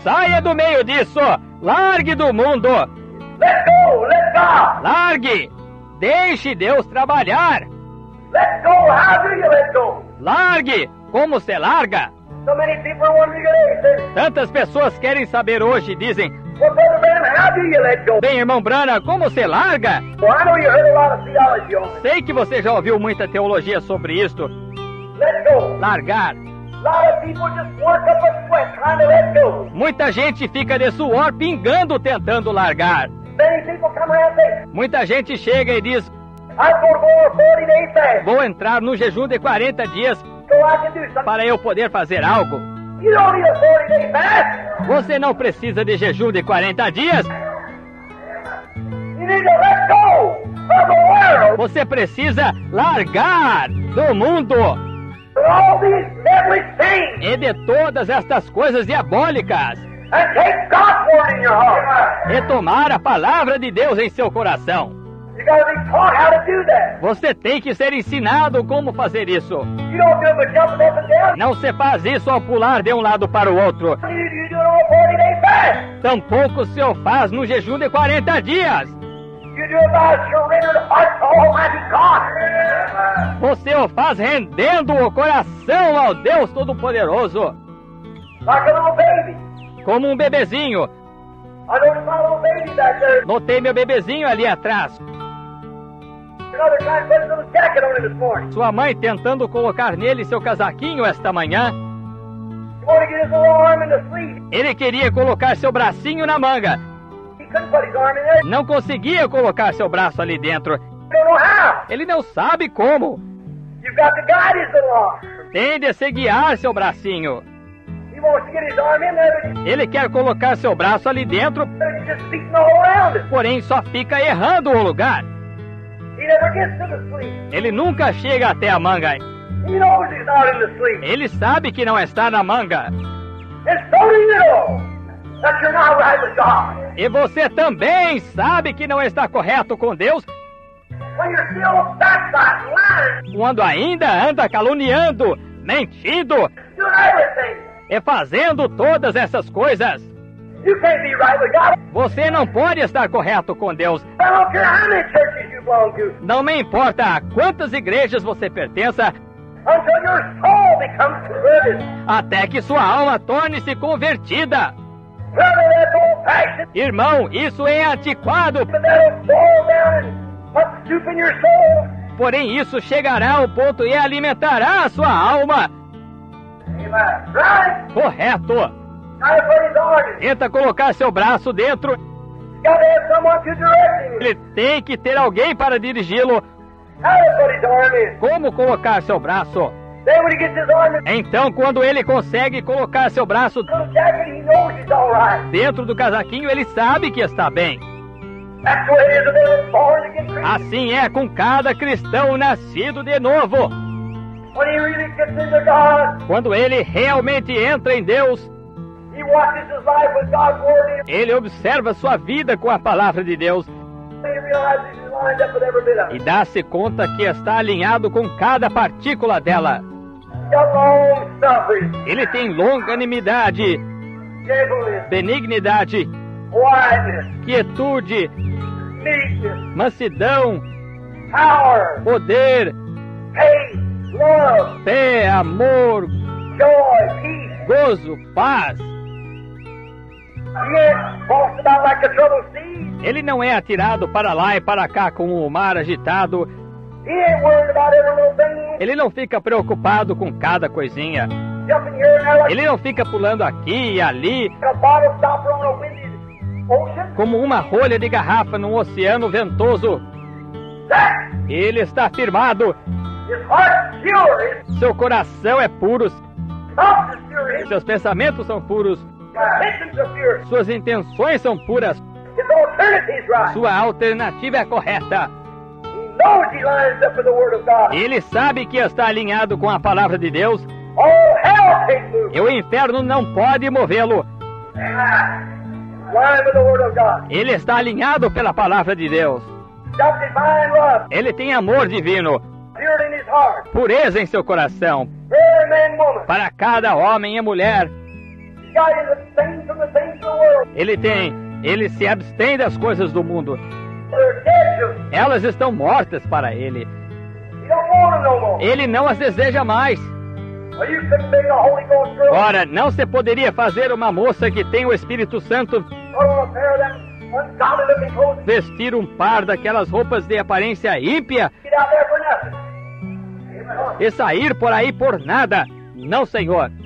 Saia do meio disso! Largue do mundo! Let go! Let God! Largue! Deixe Deus trabalhar! Let go! How do you let go? Largue! Como se larga? So many people are wondering today. Tantas pessoas querem saber hoje, dizem: Well, Brother Branham, how do you let go? bem, irmão Branham, como se larga? Well, I know you heard a lot of theology on it. Sei que você já ouviu muita teologia sobre isto. Let go. Largar. A lot of people just work up a sweat trying to let go. Muita gente fica de suor pingando tentando largar. Many people come around and say, Muita gente chega e diz: I'm going to go on a 40-day fast vou entrar no jejum de 40 dias so I can do something. para eu poder fazer algo. You don't need a 40-day fast. Você não precisa de jejum de 40 dias. You need to let go of the world. Você precisa largar do mundo For all these deadly things. e de todas estas coisas diabólicas And take God's word in your heart. e tomar a palavra de Deus em seu coração. You got to be taught how to do that. Você tem que ser ensinado como fazer isso. You don't do it by jumping up and down. Não se faz isso ao pular de um lado para o outro. You do it on a 40-day fast. Tampouco se o faz no jejum de 40 dias. You do it by a surrendered heart to Almighty God. Você o faz rendendo o coração ao Deus Todo-Poderoso, Like a little baby. como um bebezinho. I noticed my little baby back there. Notei meu bebezinho ali atrás. Another trying to put his little jacket on him this morning. Sua mãe tentando colocar nele seu casaquinho esta manhã. He wanted to get his little arm in the sleeve. Ele queria colocar seu bracinho na manga. He couldn't put his arm in there. Não conseguia colocar seu braço ali dentro. Don't know how. Ele não sabe como. You've got to guide his little arm. Tem de se guiar seu bracinho. He wants to get his arm in there, but Ele quer colocar seu braço ali dentro, he's just beating all around it. porém só fica errando o lugar. He never gets to the sleeve. Ele nunca chega até a manga. He knows he's not in the sleeve. Ele sabe que não está na manga. And so do you know that you're not right with God. E você também sabe que não está correto com Deus When you're still backsliding, lying, quando ainda anda caluniando, mentindo doing everything. e fazendo todas essas coisas. You can't be right with God. Você não pode estar correto com Deus. I don't care how many churches you belong to, Não me importa a quantas igrejas você pertença, until your soul becomes converted. até que sua alma torne-se convertida. Brother, that's old-fashioned, Irmão, isso é antiquado, but that'll fall down and put soup in your soul. porém isso chegará ao ponto e alimentará a sua alma. Amen. Right? Correto. Try to put his arm in. Tenta colocar seu braço dentro. Got to have someone to direct him. Ele tem que ter alguém para dirigi-lo. How to put his arm in. Como colocar seu braço? Then when he gets his arm in Então, quando ele consegue colocar seu braço the little jacket, he knows he's all right. dentro do casaquinho, ele sabe que está bem. That's the way it is with every born again Christian. Assim é com cada cristão nascido de novo. When he really gets into God, Quando ele realmente entra em Deus, he watches his life with God's word in him. ele observa sua vida com a palavra de Deus And he realizes he's lined up with every bit of e it. dá-se conta que está alinhado com cada partícula dela. He's got long suffering, Ele tem longanimidade, gentleness, benignidade, quietness, quietude, meekness, mansidão, power, poder, faith, love, fé, amor, joy, peace. gozo, paz. He ain't tossed about like a troubled sea. Ele não é atirado para lá e para cá como o mar agitado. He ain't worried about every little thing. Ele não fica preocupado com cada coisinha. Jumping here and there like Ele não fica pulando aqui e ali a bottle stopper on a windy ocean. como uma rolha de garrafa num oceano ventoso. That Ele está firmado. his heart's pure. His Seu coração é puro. thoughts is pure. His Seus pensamentos são puros. intentions are pure. Suas intenções são puras. His alternative is right. Sua alternativa é correta. He knows he lines up with the Word of God. Ele sabe que está alinhado com a palavra de Deus All hell can't move. e o inferno não pode movê-lo. Line with the Word of God. Ele está alinhado pela palavra de Deus. Got divine love. Ele tem amor divino, Pure in his heart. pureza em seu coração, For every man and woman. para cada homem e mulher. God is abstained from the things of the world. Ele se abstém das coisas do mundo. They're dead to him. Elas estão mortas para ele. He don't want them no more. Ele não as deseja mais. Well, you couldn't make a Holy Ghost girl Ora, não se poderia fazer uma moça que tem o Espírito Santo put on a pair of them ungodly looking clothes vestir um par daquelas roupas de aparência ímpia and get out there for nothing. Amen. e sair por aí por nada. Não, Senhor.